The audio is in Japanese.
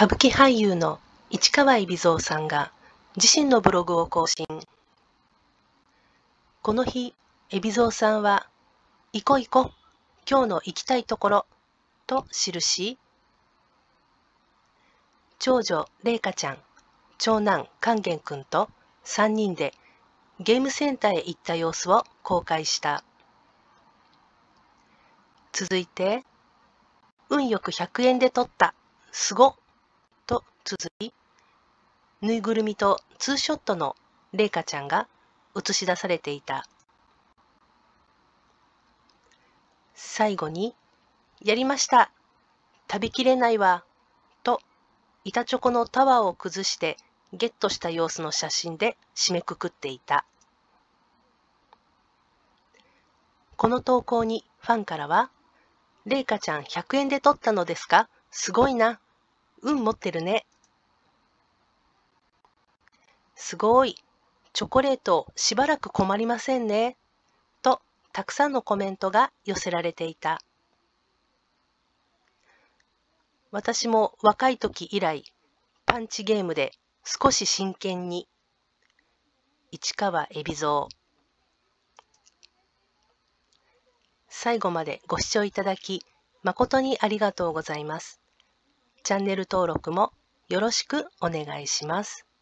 歌舞伎俳優の市川海老蔵さんが自身のブログを更新。この日、海老蔵さんは、行こ行こ、今日の行きたいところ、と記し、長女麗華ちゃん、長男勸玄くんと3人でゲームセンターへ行った様子を公開した。続いて、運よく100円で取った、すごっと続き、ぬいぐるみとツーショットの麗華ちゃんが映し出されていた。最後に、やりました、食べきれないわ、と板チョコのタワーを崩してゲットした様子の写真で締めくくっていた。この投稿にファンからは、麗華ちゃん100円で取ったのですか？すごいな。運持ってるね。すごい。チョコレートしばらく困りませんね。と、たくさんのコメントが寄せられていた。私も若い時以来、パンチゲームで少し真剣に。市川海老蔵。最後までご視聴いただき、誠にありがとうございます。チャンネル登録もよろしくお願いします。